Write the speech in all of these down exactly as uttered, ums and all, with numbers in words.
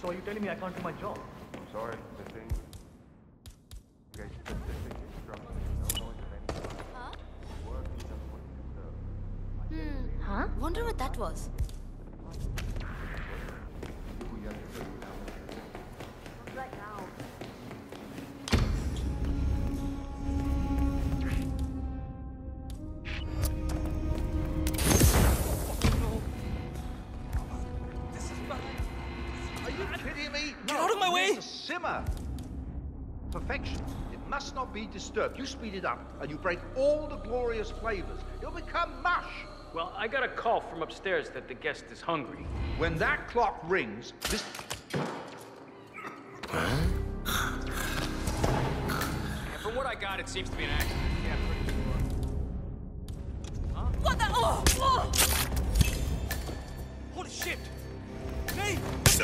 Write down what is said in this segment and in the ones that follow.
So are you telling me I can't do my job? I'm sorry, the thing... Okay, specific instructions. No noise of any kind. Huh? Work is just what you deserve. Hmm. Huh? Wonder what that was. Right now. Are you kidding me? Get out of my way! It's a simmer. Perfection. It must not be disturbed. You speed it up, and you break all the glorious flavors. It'll become mush. Well, I got a call from upstairs that the guest is hungry. When that clock rings, this... And from what I got, it seems to be an accident. Yeah, pretty sure. Huh? What the? Oh! Oh! Holy shit! Hey!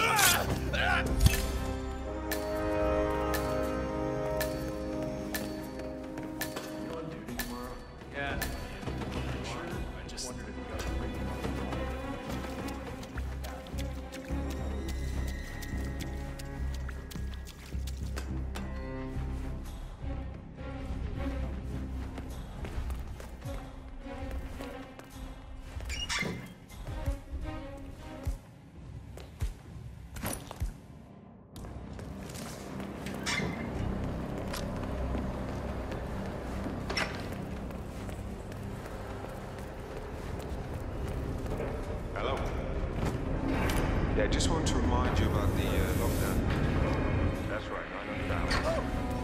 You on duty tomorrow? Yeah. I just wondered if you got a break. Hello. Yeah, just want to remind you about the uh, lockdown. That's right, nine hundred dollars.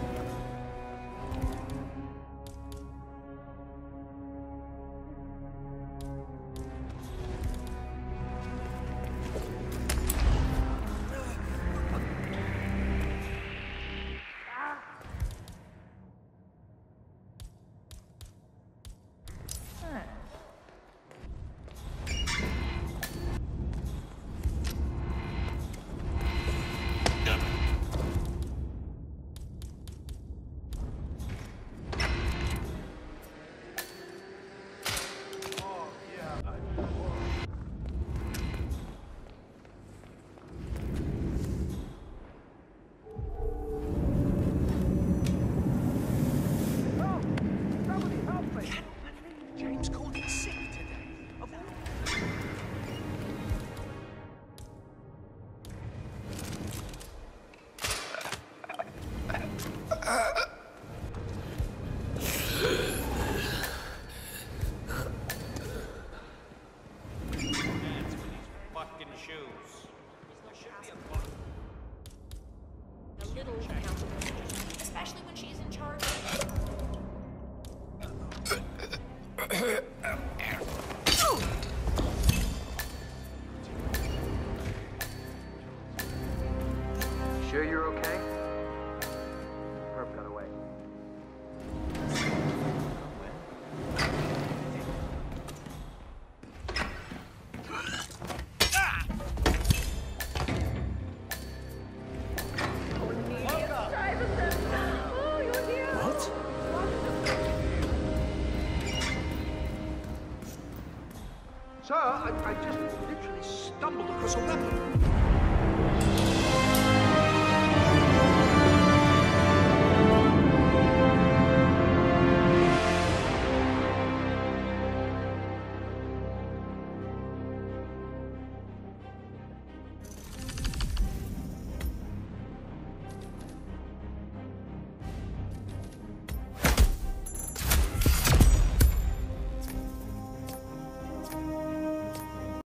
James called in sick today. Of all... Dance with these fucking shoes. There should be a button. A little accountable, especially when she's in charge. Sure you're okay?